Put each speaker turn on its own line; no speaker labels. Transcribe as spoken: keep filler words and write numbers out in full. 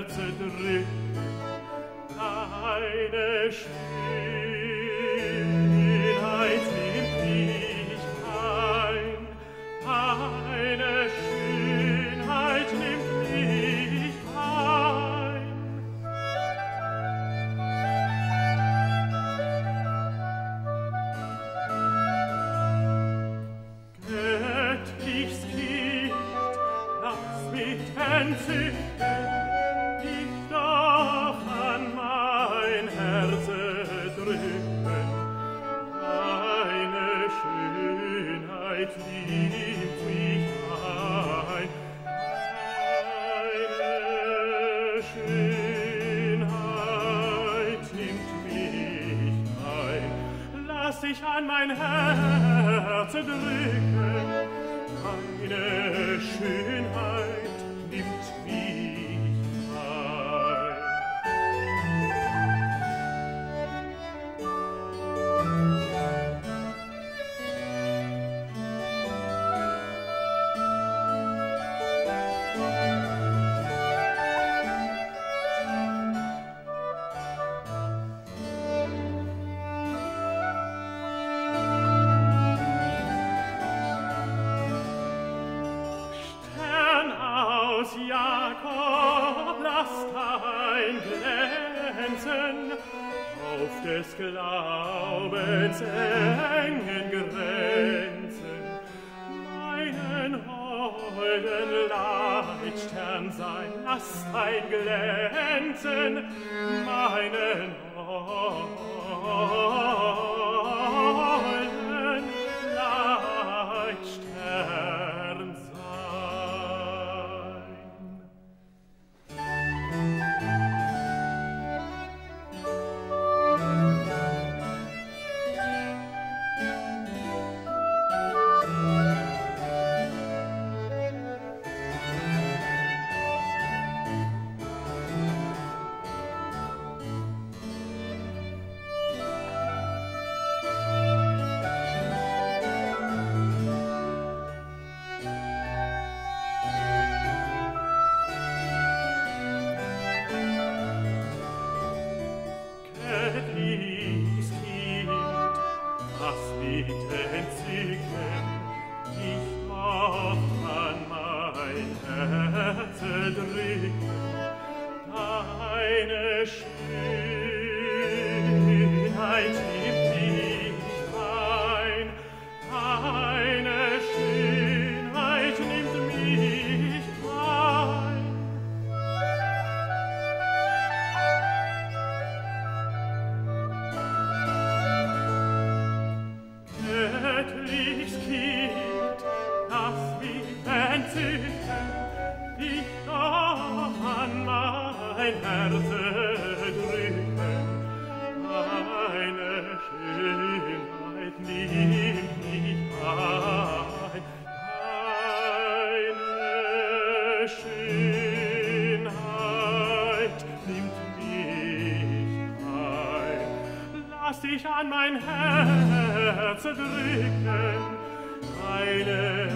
Herz drückt, deine Schönheit nimmt mich ein, deine Schönheit nimmt mich ein. Göttlichs Kind, lass mich entzücken, dich doch an mein Herz drücken. Deine Schönheit liebt mich ein, deine Schönheit nimmt mich ein. Lass dich an mein Herz drücken, deine Schönheit nimmt mich ein. Stern aus Jakob, lass dein Glänzen auf des Glaubens engen Grenzen meinen holden Leitstern sein. Lass dein Glänzen meinen holden Leitstern sein. Göttliches Kind, lass mich entzücken, dich doch an mein Herz drücken. Deine Schönheit nimmt mich ein, deine Schönheit nimmt mich ein. Göttliches Kind, lass mich entzücken, dich doch an mein Herz drücken. Deine Schönheit nimmt mich ein, deine Schönheit nimmt mich ein. Lass dich an mein Herz drücken, deine